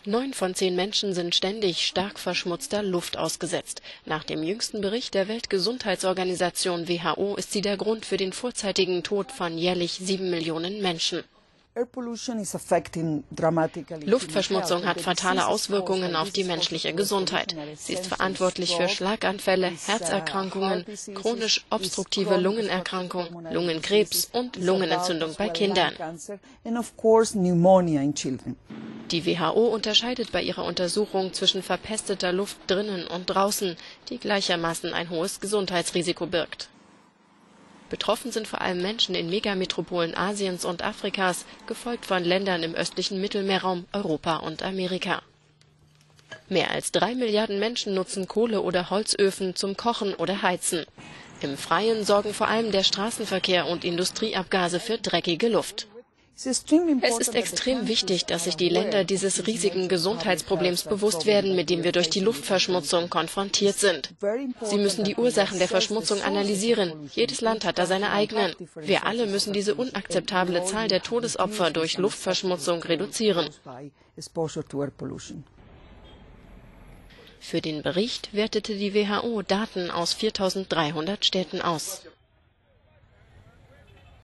9 von 10 Menschen sind ständig stark verschmutzter Luft ausgesetzt. Nach dem jüngsten Bericht der Weltgesundheitsorganisation WHO ist sie der Grund für den vorzeitigen Tod von jährlich 7 Millionen Menschen. Luftverschmutzung hat fatale Auswirkungen auf die menschliche Gesundheit. Sie ist verantwortlich für Schlaganfälle, Herzerkrankungen, chronisch obstruktive Lungenerkrankung, Lungenkrebs und Lungenentzündung bei Kindern. Die WHO unterscheidet bei ihrer Untersuchung zwischen verpesteter Luft drinnen und draußen, die gleichermaßen ein hohes Gesundheitsrisiko birgt. Betroffen sind vor allem Menschen in Megametropolen Asiens und Afrikas, gefolgt von Ländern im östlichen Mittelmeerraum, Europa und Amerika. Mehr als 3 Milliarden Menschen nutzen Kohle- oder Holzöfen zum Kochen oder Heizen. Im Freien sorgen vor allem der Straßenverkehr und Industrieabgase für dreckige Luft. Es ist extrem wichtig, dass sich die Länder dieses riesigen Gesundheitsproblems bewusst werden, mit dem wir durch die Luftverschmutzung konfrontiert sind. Sie müssen die Ursachen der Verschmutzung analysieren. Jedes Land hat da seine eigenen. Wir alle müssen diese unakzeptable Zahl der Todesopfer durch Luftverschmutzung reduzieren. Für den Bericht wertete die WHO Daten aus 4.300 Städten aus.